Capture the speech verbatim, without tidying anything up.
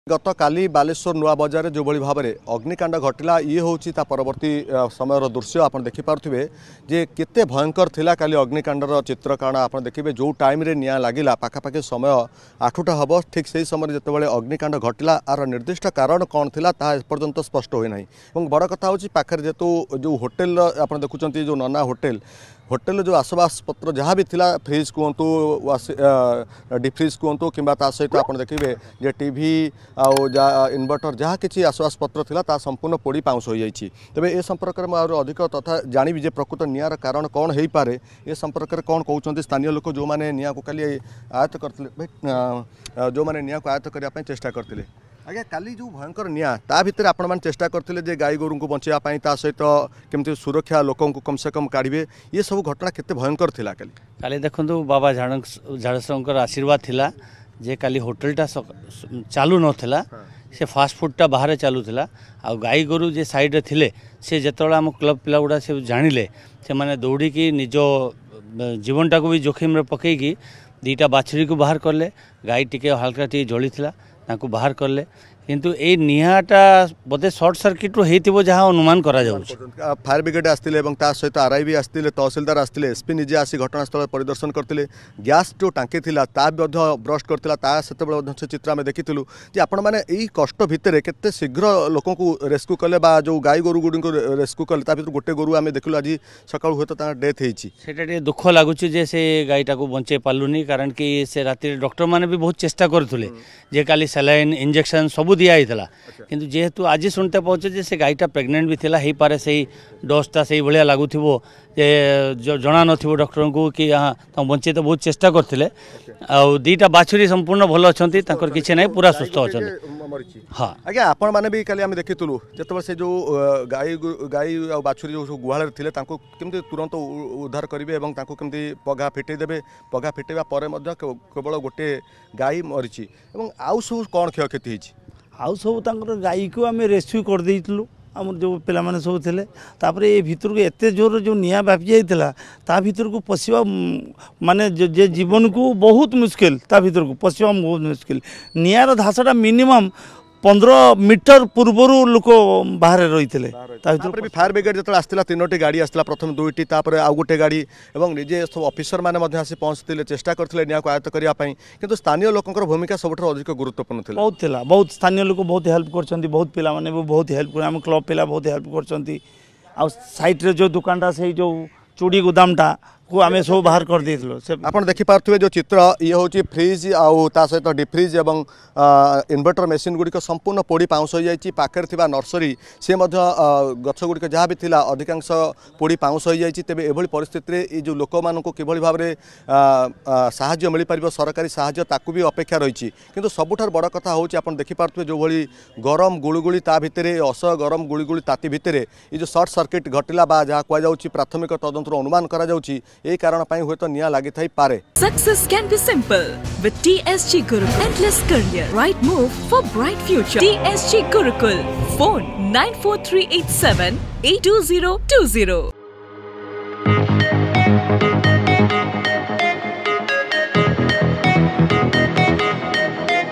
गत काली बालेश्वर नुआ बजार जो भली भाव में अग्निकांड घटला ये हूँ परवर्ती समय दृश्य आप देखिपे जे केते भयंकर थिला काली अग्निकांडर चित्र कारण आप देखिए जो टाइम रे निया लागिला पाखापाखि समय आठटा हम ठीक से समय जिते अग्निकांड घटला आर निर्दिष्ट कारण कौन थिला ता एपर्यंत स्पष्ट होई नाही। बड़ कथा हूँ पाखे जेतु जो होटेल आप देखुं जो नना होटेल होटेल जो आसबास पत्र जहाँ भी थिला फ्रिज कहतु डिफ्रिज कहतु कि सहित आप देखिए जे टीवी आउ जा इन्वर्टर जहाँ किसी आसबास पत्र थिला ता संपूर्ण पोड़ी पाउंस हो जाइए। तेबे ए संपर्क में और अधिक तथा जानी जे प्रकृत निआर कारण कौन हो पारे ए संपर्क में कौन कहते स्थानीय लोक जो मैंने निआ को खाली आयत्त करते जो मैंने निआ को आयत्त करने चेष्टा करते आज्ञा काली जो भयंकर निआ ता भितर आपण मैंने चेष्टा करते जे गाई गोरु को बचाई ता सहित केमती सुरक्षा लोक कम से कम काढ़े ये सब घटना केते भयंकर थिला काली काली देखो बाबा झाड़संकर आशीर्वाद थिला जे काली होटेलटा चालू नथिला से फास्ट फूडटा बाहर चालूला आ गाई गोरु जे साइड रे थिले से जेतोला हम क्लब पिला गुड़ा से जानिले से माने दौड़ी की निज जीवनटा को भी जोखिम रे पकईकी दीटा बाछड़ी को बाहर करले गाई टिके हल्का टी जली थिला ताकू बाहर करले किंतु ए निहाटा बोधे शॉर्ट सर्किट रो हेतिबो जहाँ अनुमान करा जाउछ। फायर ब्रिगेड आस्तिले एवं ता सहित आरआई भी आस्तिले तहसीलदार आस्तिले एसपी निजे आसी घटनास्थल परिदर्शन करते गैस जो टांकी थिला ता ब्रस्ट करथिला ता सेते से चित्र आम देखिलु जे आपण माने एई कष्ट भितर केते शीघ्र लोकों को रेस्क्यू कले बा जो गाई गोरु गुडी को रेस्क्यू कले ता भितर गोटे गोरु आम देखलु आज सकाळ होत ता डेथ हेछि सेटा टे दुख लागुछि जे से गाईटा को बंचे पालुनी कारण कि से राति डॉक्टर माने भी बहुत चेष्टा करथुले जे काली सलाइन इंजेक्शन सब दिया होता किंतु जेहेतु आज शुणते पाचे जे से गाईटा प्रेग्नेंट भी थिला हे पारे से डोजटा से भाया लगुथिबो जे जना नथिबो डॉक्टर को कि हाँ तो बंचे तो बहुत चेष्टा करथिले आ दीटा बाछुरी संपूर्ण भल अछंती ताकर किछि नै पूरा सुस्थ अछंती। हाँ आज्ञा आपण माने भी काली आम देखितुलु जेतबे से जो गाई गाई आ बाछुरी जो गुहाल थिले तांको केमती तुरंत उद्धार करिवे एवं तांको केमती पगा फिटै देबे पगा फिटैबा परे मध्य केवल गोटे गाई मरिछि एवं आउ सब कोन क्षयक्षति हिछि आउ सब तांकर गाई को आम रेस्क्यू कर देइतलु आम जो पिला माने सब थिले तापर ए भितर को एते जोर जो निया व्यापी जाइतिला ता भितर को पशिबा माने जे जीवन को बहुत मुश्किल ता भितर को पशिबा बहुत मुश्किल नियार धासटा मिनिमम पंद्रह मीटर पूर्वर लोक बाहर रही थे। फायर ब्रिगेड जो आसला तीनोटी गाड़ी आसला प्रथम दुईटी तापर आउ गोटे गाड़ी एवं निजे सब ऑफिसर मैंने आसी पहुँचते चेष्टा करते निया को आयत्त करने किंतु स्थानीय लोकंर भूमिका सबुठ अधिक गुरुत्वपूर्ण थी बहुत थिला बहुत स्थानीय लोक बहुत हेल्प कर बहुत पिला माने भी बहुत हेल्प कर क्लब पिला बहुत हेल्प कर साइट रे जो दुकानटा से जो चूड़ी गोदामटा को आम सब बाहर कर देइथलो से आपण देखि पारथुवे जो चित्र ये होची फ्रिज आउ ता सहित डिफ्रिज एवं इन्वर्टर मेसीन गुडी संपूर्ण पोड़ी पाउंस हो जाइए पाखे थिबा नर्सरी से मध्य गछ गुडी जहाँ भी थिला अधिकांश पोड़ी पाउंस हो जाइए। तेबे एभली परिस्थिति रे ये जो लोक मानकु किभली भाव रे साहाय्य मिल पारिबो सरकारी साहाय्य ताकू भी अपेक्षा रही किंतु सबुठार बड़ कथा होची आपण देखि पारथुवे जो भली गरम गुळुगुळी ता भितरे असह गरम गुळुगुळी ताती भितरे ये जो शॉर्ट सर्किट घटिला बा जहाँ कुआ जाउची प्राथमिक तदंतर अनुमान करा जाउची ए कारण पई हुए तो निया लागि थाई पारे। Success can be simple with T S G Gurukul. Endless career, right move for bright future. T S G Gurukul. Phone nine four three eight seven eight two zero two zero.